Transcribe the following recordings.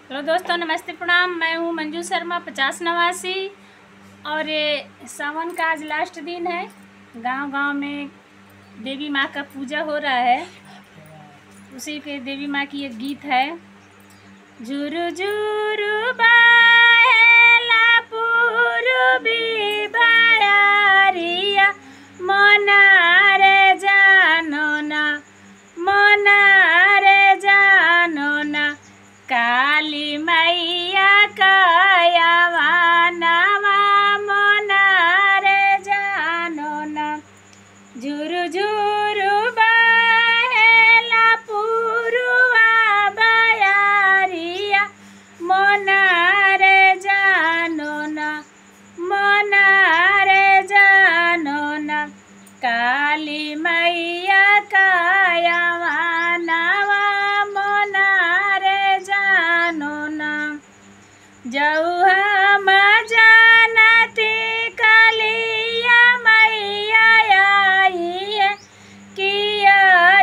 Hello दोस्तों, नमस्ते प्रणाम। मैं हूँ मंजू शर्मा 50 नवासी। और ये सावन का आज लास्ट दिन है। गांव गांव में देवी माँ का पूजा हो रहा है। उसी के देवी माँ की एक गीत है। झुरु झुरु बाहेला पूर्वी बायारिया मोनारे जानो ना, मोनारे जानो ना, काली मैया कायावा नावा मोनारे जानो ना। झुरु झुरु बाहेला पूर्वा बायारिया मोनारे जानो ना, मोनारे जानो ना, काली मैया कायावा नावा मोनारे जानो ना। जौहा जानती कालिया मैया आई है, किया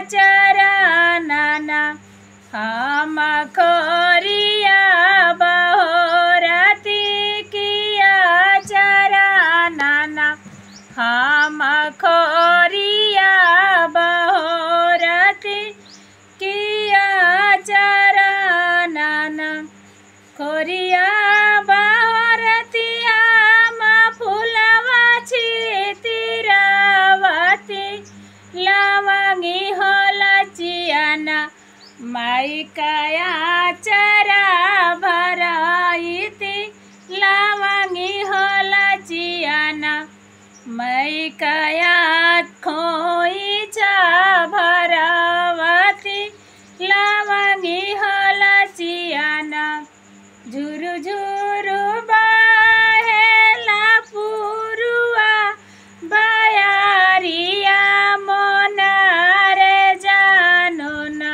चरना हम खोरिया बहोरती, किया चरना हम खोरिया बहोरती, किया चरना। खोरिया बहोरती हम फूलवा छितिरावती, लवंगी होला चियाना माई काया चरा भराईती, लवंगी होला चियाना माई काया खोई चा भरावती, लवंगी होला चियाना। झुरु झुरु बाहेला पूर्वा बायारिया मोनारे जानो ना,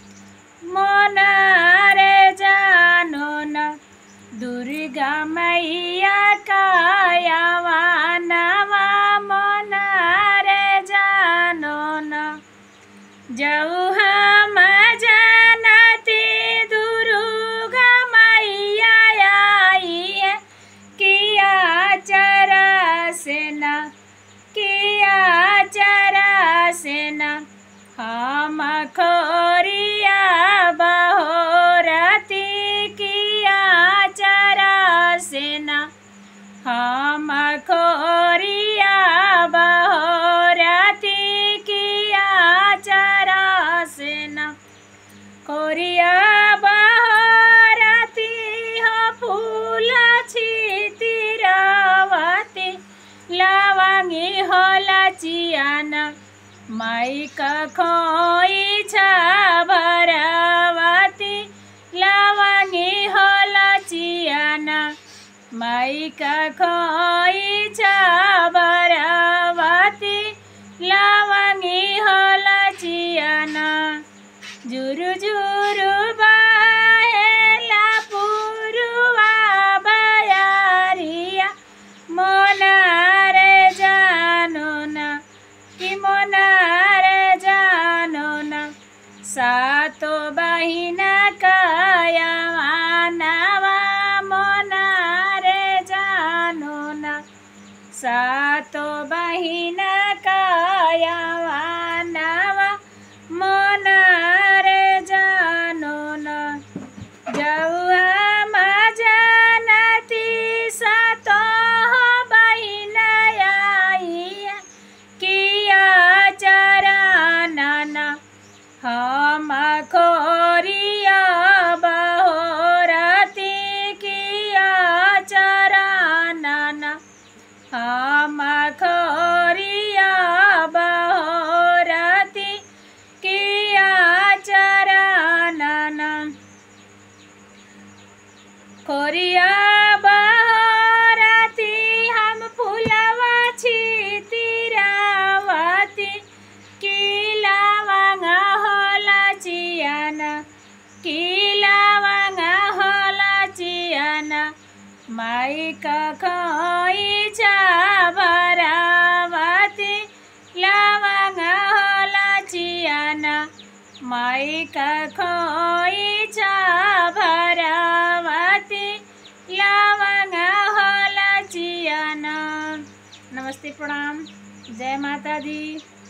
मोनारे जानो ना, दुर्गा मैया कायावा नावा मोनारे जानो ना। जौहा जानती दुर्गा मैया आई है, किया चरसेना, किया चरसेना हम खोरिया बहोरती, किया चरसेना हम खोरिया बहोरती, किया चरसेना। खोरिया बहोरती हो फूल छितिरावती, लवंगी होला चियाना माई का खोई छा भरावती, लवंगी होला चियाना माई का खोई छा भरावती, लवंगी होला चियाना। झुरु झुरु बाहेला पूर्वा बायारिया मोनारे जानो ना, कि मोनारे जानो ना, सातो बहिना कायावा नावा मोनारे जानो ना, सातो बहिना कायावा नावा मोनारे जानो ना। जौहा जानती सातो बहिना आई है, किया चरना हम खोरिया बहोरती, किया चरना हम खोरिया बहोरती, किया चरना। खोरिया बहोरती हम फूलवा छितिरावती, की लवंगा होला चियाना, की लवंगा होला चियाना माई का खोई छा भरावती, लवंगा होला चियाना माई का खोई छा भरा। नमस्ते प्रणाम, जय माता दी।